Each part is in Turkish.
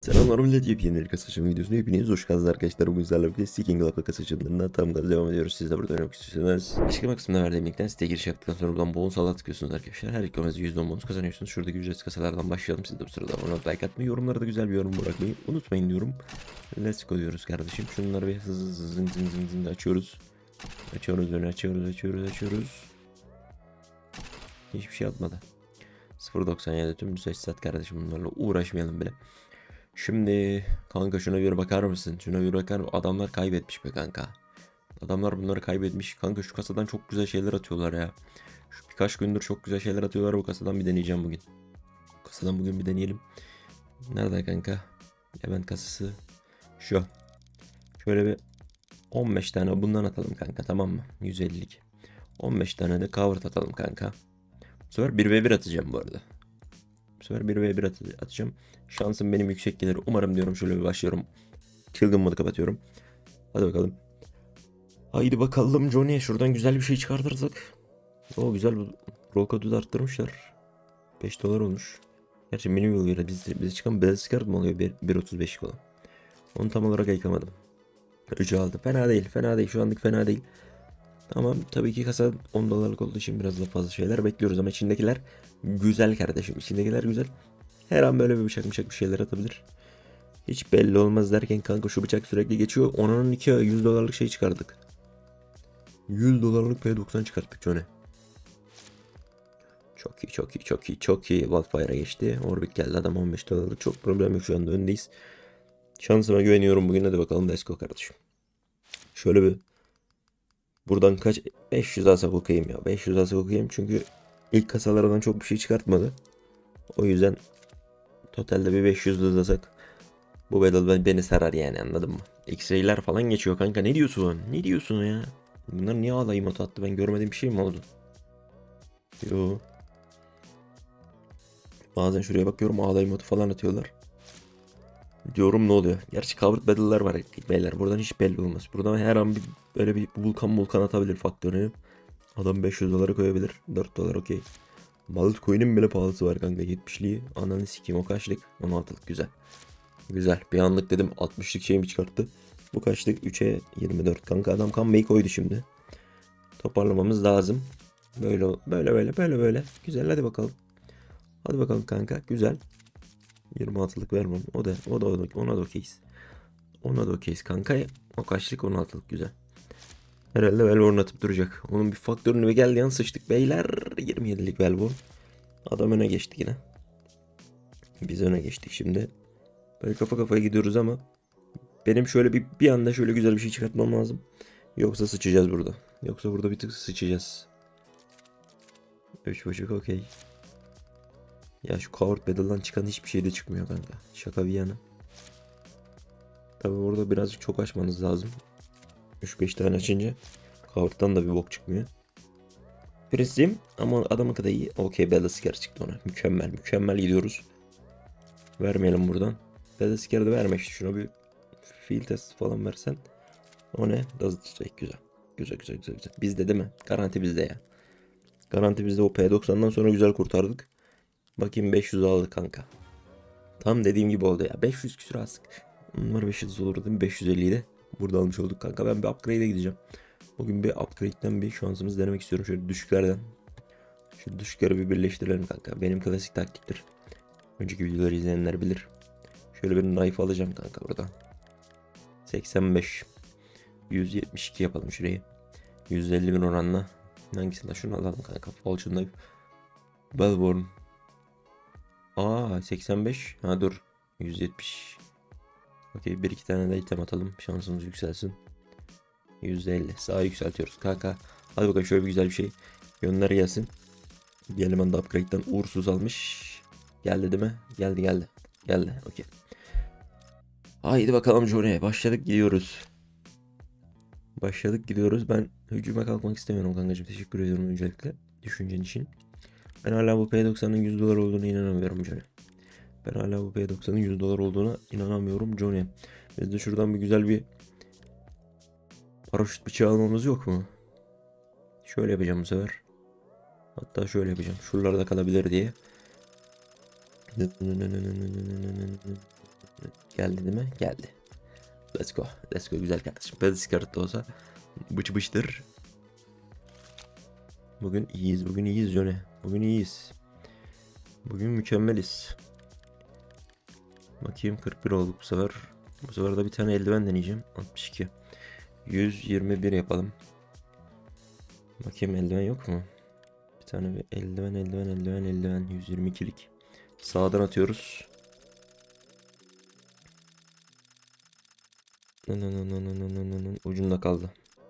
Selamlar millet, yepyeni bir kasa açılımı videosuna hepiniz hoş geldiniz arkadaşlar. Bugün sizlerle birlikte Seeking Club'la kasa açılımlarına tam gaz devam ediyoruz. Siz de burada oynamak istiyorsanız açıklama kısmında verdiğim linkten siteye giriş yaptıktan sonra buradan bonus alan tıklıyorsunuz arkadaşlar. Her yüklemenize %10 bonus kazanıyorsunuz. Şuradaki ücretsiz kasalardan başlayalım. Siz de bu sırada abone olup like atmayı, yorumlara da güzel bir yorum bırakmayı unutmayın diyorum. Let's go diyoruz kardeşim. Şunları bir hızlı zın açıyoruz. Açıyoruz öyle, açıyoruz. Hiçbir şey atmadı. 0.97 tüm müsaade kardeşim, bunlarla uğraşmayalım bile. Şimdi kanka şuna bir bakar mısın? Şuna bir bakar mısın? Adamlar kaybetmiş be kanka. Adamlar bunları kaybetmiş. Kanka şu kasadan çok güzel şeyler atıyorlar ya. Şu birkaç gündür çok güzel şeyler atıyorlar. Bu kasadan bir deneyeceğim bugün. Bu kasadan bugün bir deneyelim. Nerede kanka? Event kasası. Şu. Şöyle bir 15 tane bundan atalım kanka, tamam mı? 150'lik. 15 tane de cover atalım kanka. Bu sefer 1v1 atacağım bu arada. Bu sefer 1v1 atacağım. Şansım benim yüksek gelir. Umarım diyorum, şöyle bir başlıyorum. Çılgın modu kapatıyorum. Hadi bakalım. Haydi bakalım Johnny. Şuradan güzel bir şey çıkartırsak. O güzel, bu rol kodu da arttırmışlar. 5 dolar olmuş. Gerçi minimum göre bize çıkan beyaz kart mı oluyor? 1.35 falan. Onu tam olarak ayıkamadım. 3'ü aldım. Fena değil. Fena değil. Şu anlık fena değil. Ama tabii ki kasa 10 dolarlık olduğu için biraz da fazla şeyler bekliyoruz. Ama içindekiler güzel kardeşim. İçindekiler güzel. Her an böyle bir bıçak bir şeyler atabilir. Hiç belli olmaz derken kanka şu bıçak sürekli geçiyor. Onun 2 100 dolarlık şey çıkardık. 100 dolarlık P90 çıkarttık Johnny. Çok iyi. Wildfire'a geçti. Orbit geldi, adam 15 dolarlık. Çok problem yok, şu anda öndeyiz. Şansıma güveniyorum bugün, hadi bakalım let's go kardeşim. Şöyle bir buradan kaç 500 alsak okuyayım ya. 500 alsak okuyayım çünkü ilk kasalardan çok bir şey çıkartmadı. O yüzden totalde bir 500 hızlasak bu battle beni sarar yani, anladın mı? X-ray'ler falan geçiyor kanka, ne diyorsun? Ne diyorsun ya? Bunlar niye alayım ot attı, ben görmediğim bir şey mi oldu? Yo. Bazen şuraya bakıyorum, ağlayı modu falan atıyorlar. Diyorum ne oluyor? Gerçi covered battle'lar var beyler. Buradan hiç belli olmaz. Buradan her an böyle bir vulkan atabilir faktörü. Adam 500 dolara koyabilir. 4 dolar okey. Balık coin'in bile pahalısı var kanka, 70'liği. Ananı sikeyim, o kaçlık? 16'lık, güzel. Güzel. Bir anlık dedim 60'lık şeyimi çıkarttı. Bu kaçlık? 3'e 24 kanka, adam comeback'i koydu şimdi. Toparlamamız lazım. Böyle. Güzel, hadi bakalım. Hadi bakalım kanka, güzel. 26'lık vermem. Ona da okeyiz. Ona da okeyiz kanka. O kaçlık? 16'lık, güzel. Herhalde Velvorn atıp duracak. Onun bir faktörünü ve geldi yan sıçtık beyler. 27'lik Velvorn. Adam öne geçti yine. Biz öne geçtik şimdi. Böyle kafa kafaya gidiyoruz ama benim şöyle bir anda şöyle güzel bir şey çıkartmam lazım. Yoksa sıçacağız burada. Yoksa burada bir tık sıçacağız. 3.5 okey. Ya şu Coward Battle'dan çıkan hiçbir şey de çıkmıyor kanka. Şaka bir yana. Tabi orada birazcık çok açmanız lazım. 3-5 tane açınca Coward'dan da bir bok çıkmıyor. Pris'im ama adamın kadar iyi. Okey, Bellasker çıktı ona. Mükemmel gidiyoruz. Vermeyelim buradan. Bellasker'ı da verme işte, şuna bir field test falan versen. O ne? Dazıtacak, güzel. Güzel. Bizde değil mi? Garanti bizde ya. Garanti bizde, o P90'dan sonra güzel kurtardık. Bakayım 500 aldık kanka. Tam dediğim gibi oldu ya. 500 küsür aldık. Bunlar 500 olurdu değil mi? 550'yi de burada almış olduk kanka. Ben bir upgrade'e gideceğim. Bugün bir upgrade'den bir şansımızı denemek istiyorum. Şöyle düşüklerden. Şu düşükleri bir birleştirelim kanka. Benim klasik taktiktir. Önceki videoları izleyenler bilir. Şöyle bir knife alacağım kanka burada. 85. 172 yapalım şurayı. 150 bin oranla. Hangisinden? Şunu alalım kanka. Fortune knife. Belborn. 85. Ha dur. 170. Okey, bir iki tane de item atalım. Şansımız yükselsin. %50. Sağa yükseltiyoruz kanka. Hadi bakalım, şöyle bir güzel bir şey. Gönder gelsin. Bir eleman da upgrade'den uğursuz almış. Geldi değil mi? Geldi. Okey. Haydi bakalım Johnny. Başladık gidiyoruz. Ben hücuma kalkmak istemiyorum kankacığım. Teşekkür ediyorum öncelikle düşüncen için. Ben hala bu P90'ın 100 dolar olduğuna inanamıyorum Johnny. Biz de şuradan bir güzel bir paraşüt bıçağı almamız yok mu? Şöyle yapacağım bu sefer. Hatta şöyle yapacağım. Şuralarda kalabilir diye. Geldi değil mi? Geldi. Let's go. Let's go güzel kardeşim. Basic kart da olsa bıç bıçtır. Bugün iyiyiz. Bugün iyiyiz Johnny. Bugün iyiyiz. Bugün mükemmeliz. Bakayım 41 olduk bu sefer. Bu sefer de bir tane eldiven deneyeceğim. 62. 121 yapalım. Bakayım eldiven yok mu? Bir tane bir eldiven 122'lik. Sağdan atıyoruz. Ucunda kaldı.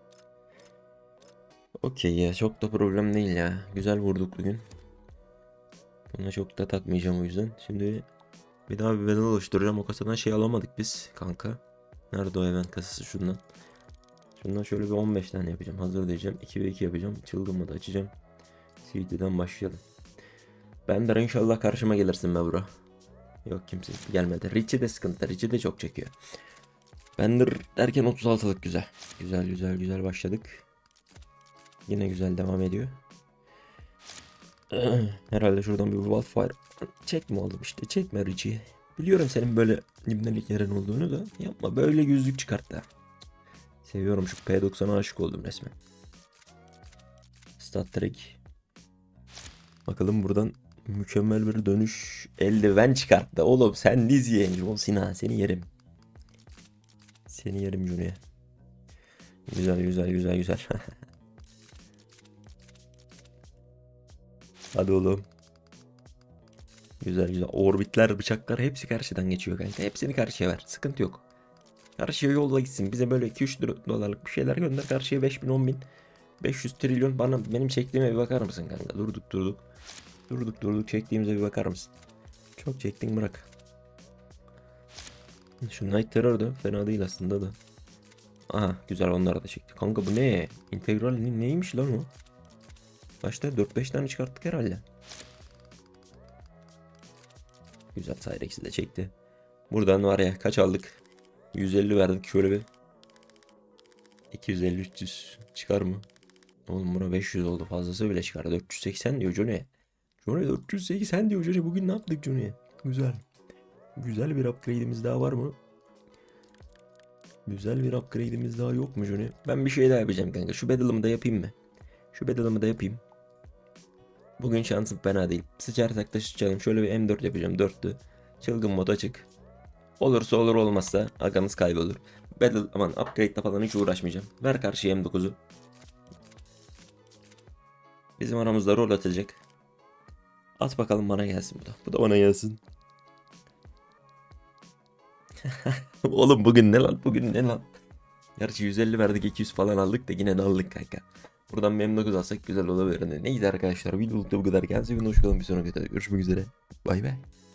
Okey ya, çok da problem değil ya. Güzel vurduk bugün. Buna çok da takmayacağım o yüzden. Şimdi bir daha bir bedel oluşturacağım. O kasadan şey alamadık biz kanka. Nerede o event kasası şundan. Şundan şöyle bir 15 tane yapacağım. Hazır diyeceğim. 2 ve 2 yapacağım. Çılgın modu açacağım. CD'den başlayalım. Bender inşallah karşıma gelirsin be bro. Yok kimse gelmedi. Richie de sıkıntı. Richie de çok çekiyor. Bender derken 36'lık güzel. Güzel başladık. Yine güzel devam ediyor. Herhalde şuradan bir Wildfire. Çekme oğlum işte. Çekme Richie. Biliyorum senin böyle ibnelik yerin olduğunu da. Yapma böyle yüzlük çıkart da. Seviyorum şu P90'a aşık oldum resmen. Stat Trek. Bakalım buradan mükemmel bir dönüş. Eldiven çıkarttı. Oğlum sen diz yiyen John Cena. Seni yerim. Seni yerim Junior. Güzel. Hadi oğlum. Güzel. Orbitler, bıçaklar hepsi karşıdan geçiyor kanka. Hepsini karşıya ver. Sıkıntı yok. Karşıya yolla gitsin. Bize böyle 2-3 dolarlık bir şeyler gönder. Karşıya 5.000 10.000 500 trilyon benim çektiğime bir bakar mısın kanka? Durduk çektiğimize bir bakar mısın? Çok çektin bırak. Şu Night Terror da fena değil aslında da. Aha güzel onları da çekti. Kanka bu ne? İntegral neymiş lan o? Başta 4-5 tane çıkarttık herhalde. Güzel Cyrex'i de çekti. Buradan var ya kaç aldık? 150 verdik şöyle bir. 250-300 çıkar mı? Oğlum buna 500 oldu, fazlası bile çıkar. 480 diyor Johnny. Johnny 480 diyor Johnny. Bugün ne yaptık Johnny? Güzel. Güzel bir upgrade'imiz daha var mı? Güzel bir upgrade'imiz daha yok mu Johnny? Ben bir şey daha yapacağım kanka. Şu battle'ımı da yapayım mı? Bugün şansım fena değil. Sıçarsak da sıçalım. Şöyle bir M4 yapacağım. 4'lü. Çılgın mod açık. Olursa olur, olmazsa agamız kaybolur. Upgrade'la falan hiç uğraşmayacağım. Ver karşıya M9'u. Bizim aramızda rol atacak. At bakalım, bana gelsin bu da. Bu da bana gelsin. Oğlum bugün ne lan? Gerçi 150 verdik, 200 falan aldık da yine de aldık kanka. Buradan bir M9 alsak güzel olabilir. Neydi arkadaşlar, videolukta bu kadar. Kendinize iyi bakın, hoşçakalın, bir sonraki videoda görüşmek üzere. Bay bay.